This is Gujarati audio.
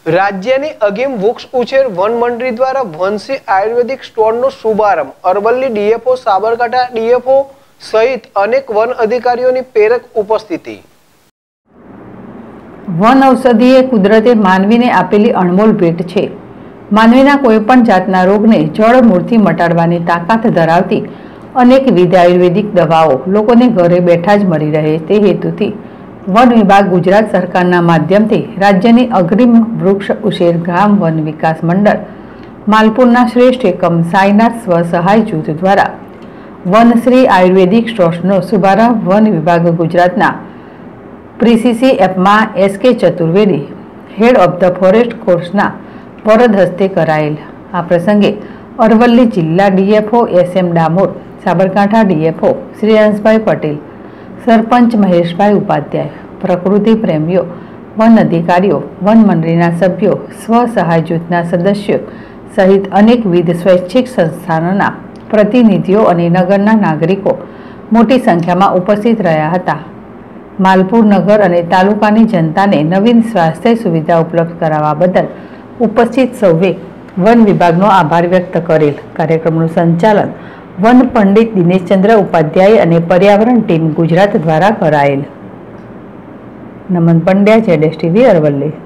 રાજ્યની અગીમ વૃક્ષ ઉછેર વન મંડળી દ્વારા વનશ્રી આયુર્વેદિક સ્ટોરનો શુભારંભ। અરવલ્લી ડીએફઓ, સાબરકાંઠા ડીએફઓ સહિત અનેક વન અધિકારીઓની પ્રેરક ઉપસ્થિતિ। વન ઔષધિ એ કુદરતે માનવીને આપેલી અણમોલ ભેટ છે। માનવીના કોઈપણ જાતના રોગને જડમૂળથી મટાડવાની તાકાત ધરાવતી અનેકવિધ આયુર્વેદિક દવાઓ લોકોને ઘરે બેઠા જ મળી રહે તે હેતુથી વન વિભાગ ગુજરાત સરકારના માધ્યમથી રાજ્યની અગ્રીમ વૃક્ષ ઉછેર ગ્રામ વન વિકાસ મંડળ માલપુરના શ્રેષ્ઠ એકમ સાઈનાથ સ્વસહાય જૂથ દ્વારા વનશ્રી આયુર્વેદિક સ્ટોર્સનો શુભારંભ વન વિભાગ ગુજરાતના પ્રીસીસી એપમાં SK Chaturvedi, head of the forest કોર્સના વરદ હસ્તે કરાયેલ। આ પ્રસંગે અરવલ્લી જિલ્લા DFO SM Damor, Sabarkantha DFO Shri Hansbhai Patel, sarpanch Maheshbhai Upadhyay, પ્રકૃતિ પ્રેમીઓ, વન અધિકારીઓ, વન મંડળીના સભ્યો, સ્વસહાય જૂથના સદસ્યો સહિત અનેકવિધ સ્વૈચ્છિક સંસ્થાનોના પ્રતિનિધિઓ અને નગરના નાગરિકો મોટી સંખ્યામાં ઉપસ્થિત રહ્યા હતા। માલપુર નગર અને તાલુકાની જનતાને નવીન સ્વાસ્થ્ય સુવિધા ઉપલબ્ધ કરાવવા બદલ ઉપસ્થિત સૌએ વન વિભાગનો આભાર વ્યક્ત કરેલ। કાર્યક્રમનું સંચાલન વન પંડિત દિનેશચંદ્ર ઉપાધ્યાય અને પર્યાવરણ ટીમ ગુજરાત દ્વારા કરાયેલ। નમન પંડ્યા, ZSTV, અરવલ્લી।